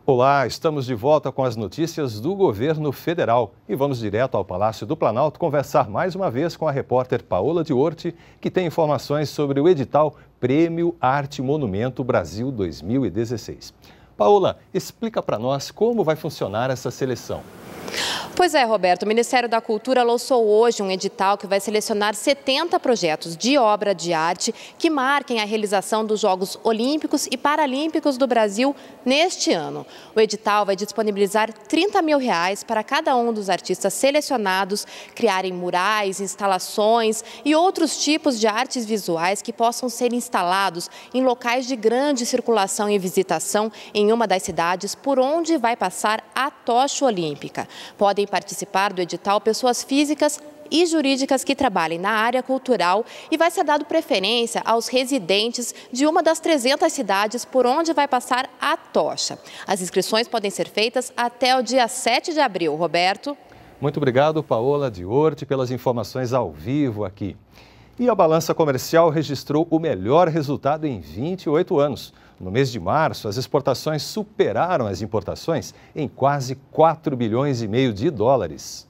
Olá, estamos de volta com as notícias do governo federal e vamos direto ao Palácio do Planalto conversar mais uma vez com a repórter Paola Diorti, que tem informações sobre o edital Prêmio Arte Monumento Brasil 2016. Paola, explica para nós como vai funcionar essa seleção. Pois é, Roberto, o Ministério da Cultura lançou hoje um edital que vai selecionar 70 projetos de obra de arte que marquem a realização dos Jogos Olímpicos e Paralímpicos do Brasil neste ano. O edital vai disponibilizar R$30 mil para cada um dos artistas selecionados criarem murais, instalações e outros tipos de artes visuais que possam ser instalados em locais de grande circulação e visitação em uma das cidades por onde vai passar a tocha olímpica. Podem participar do edital pessoas físicas e jurídicas que trabalhem na área cultural e vai ser dado preferência aos residentes de uma das 300 cidades por onde vai passar a tocha. As inscrições podem ser feitas até o dia 7 de abril. Roberto? Muito obrigado, Paola Diorti, pelas informações ao vivo aqui. E a balança comercial registrou o melhor resultado em 28 anos. No mês de março, as exportações superaram as importações em quase 4,5 bilhões de dólares.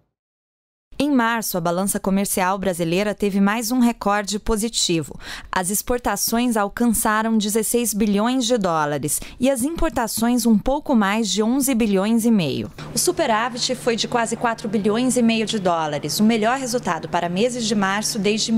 Em março, a balança comercial brasileira teve mais um recorde positivo. As exportações alcançaram 16 bilhões de dólares e as importações um pouco mais de 11 bilhões e meio. O superávit foi de quase 4 bilhões e meio de dólares, o melhor resultado para meses de março desde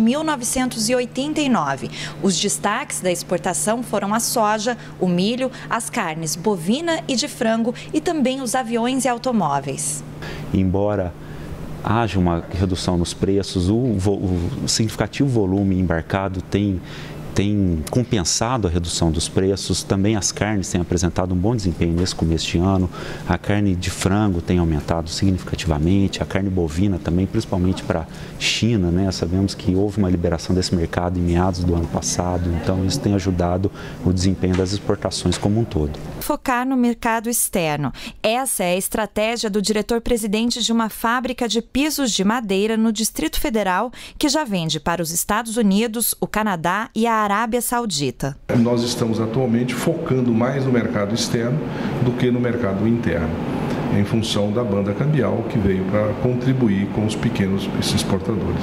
1989. Os destaques da exportação foram a soja, o milho, as carnes bovina e de frango e também os aviões e automóveis. Embora haja uma redução nos preços, o significativo volume embarcado tem compensado a redução dos preços. Também as carnes têm apresentado um bom desempenho nesse começo de ano. A carne de frango tem aumentado significativamente, a carne bovina também, principalmente para a China, né? Sabemos que houve uma liberação desse mercado em meados do ano passado, então isso tem ajudado o desempenho das exportações como um todo. Focar no mercado externo. Essa é a estratégia do diretor-presidente de uma fábrica de pisos de madeira no Distrito Federal, que já vende para os Estados Unidos, o Canadá e a Arábia Saudita. Nós estamos atualmente focando mais no mercado externo do que no mercado interno, em função da banda cambial que veio para contribuir com os pequenos exportadores.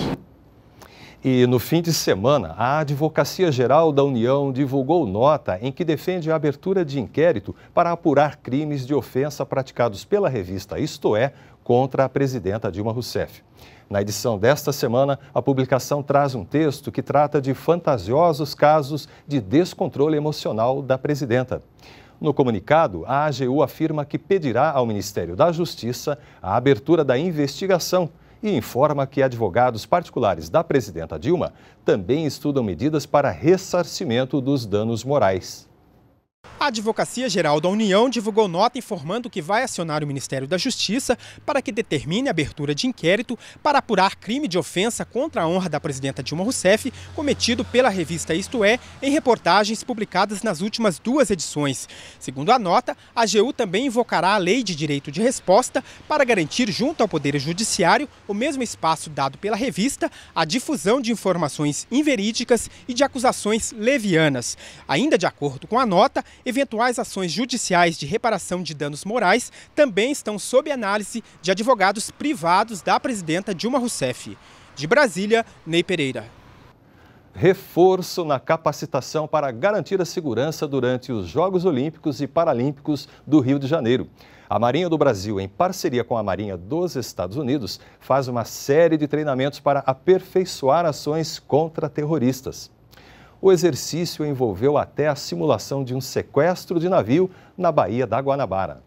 E no fim de semana, a Advocacia Geral da União divulgou nota em que defende a abertura de inquérito para apurar crimes de ofensa praticados pela revista Isto É contra a presidenta Dilma Rousseff. Na edição desta semana, a publicação traz um texto que trata de fantasiosos casos de descontrole emocional da presidenta. No comunicado, a AGU afirma que pedirá ao Ministério da Justiça a abertura da investigação e informa que advogados particulares da presidenta Dilma também estudam medidas para ressarcimento dos danos morais. A Advocacia Geral da União divulgou nota informando que vai acionar o Ministério da Justiça para que determine a abertura de inquérito para apurar crime de ofensa contra a honra da presidenta Dilma Rousseff cometido pela revista Isto É em reportagens publicadas nas últimas 2 edições. Segundo a nota, a AGU também invocará a Lei de Direito de Resposta para garantir junto ao Poder Judiciário o mesmo espaço dado pela revista à difusão de informações inverídicas e de acusações levianas. Ainda de acordo com a nota, eventuais ações judiciais de reparação de danos morais também estão sob análise de advogados privados da presidenta Dilma Rousseff. De Brasília, Ney Pereira. Reforço na capacitação para garantir a segurança durante os Jogos Olímpicos e Paralímpicos do Rio de Janeiro. A Marinha do Brasil, em parceria com a Marinha dos Estados Unidos, faz uma série de treinamentos para aperfeiçoar ações contra terroristas. O exercício envolveu até a simulação de um sequestro de navio na Baía da Guanabara.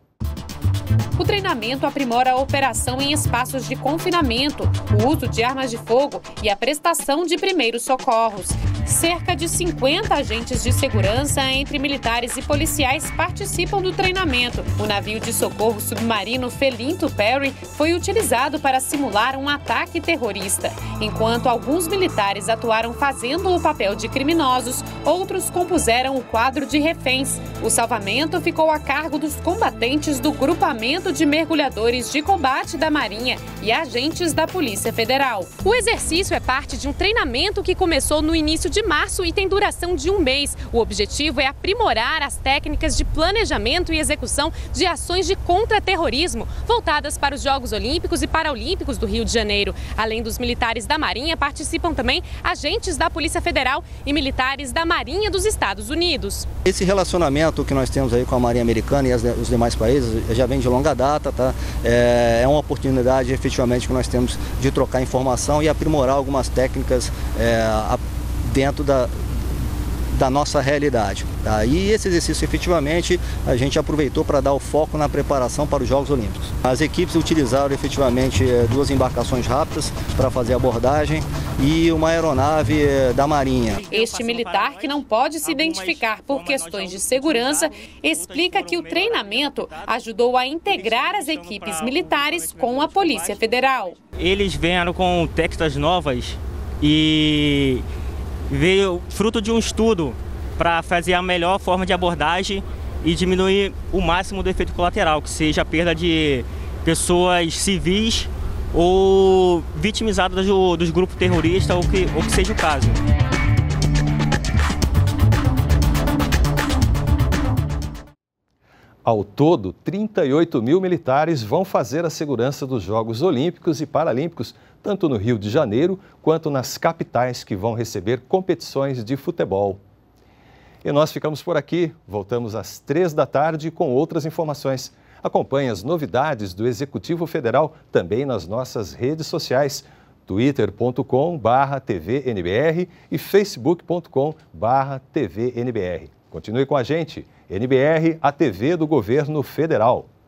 O treinamento aprimora a operação em espaços de confinamento, o uso de armas de fogo e a prestação de primeiros socorros. Cerca de 50 agentes de segurança, entre militares e policiais, participam do treinamento. O navio de socorro submarino Felinto Perry foi utilizado para simular um ataque terrorista. Enquanto alguns militares atuaram fazendo o papel de criminosos, outros compuseram o quadro de reféns. O salvamento ficou a cargo dos combatentes do Grupamento treinamento de mergulhadores de combate da Marinha e agentes da Polícia Federal. O exercício é parte de um treinamento que começou no início de março e tem duração de 1 mês. O objetivo é aprimorar as técnicas de planejamento e execução de ações de contra-terrorismo voltadas para os Jogos Olímpicos e Paralímpicos do Rio de Janeiro. Além dos militares da Marinha, participam também agentes da Polícia Federal e militares da Marinha dos Estados Unidos. Esse relacionamento que nós temos aí com a Marinha Americana e os demais países já vem de longa data, tá? É uma oportunidade efetivamente que nós temos de trocar informação e aprimorar algumas técnicas dentro da nossa realidade. Tá? E esse exercício, efetivamente, a gente aproveitou para dar o foco na preparação para os Jogos Olímpicos. As equipes utilizaram, efetivamente, 2 embarcações rápidas para fazer a abordagem e uma aeronave da Marinha. Este militar, que não pode se identificar por questões de segurança, explica que o treinamento ajudou a integrar as equipes militares com a Polícia Federal. Eles vieram com técnicas novas e veio fruto de um estudo para fazer a melhor forma de abordagem e diminuir o máximo do efeito colateral, que seja a perda de pessoas civis ou vitimizadas dos grupos terroristas, ou que seja o caso. Ao todo, 38 mil militares vão fazer a segurança dos Jogos Olímpicos e Paralímpicos, tanto no Rio de Janeiro quanto nas capitais que vão receber competições de futebol. E nós ficamos por aqui. Voltamos às 3 da tarde com outras informações. Acompanhe as novidades do Executivo Federal também nas nossas redes sociais, twitter.com/tvnbr e facebook.com/tvnbr. Continue com a gente, NBR, a TV do Governo Federal.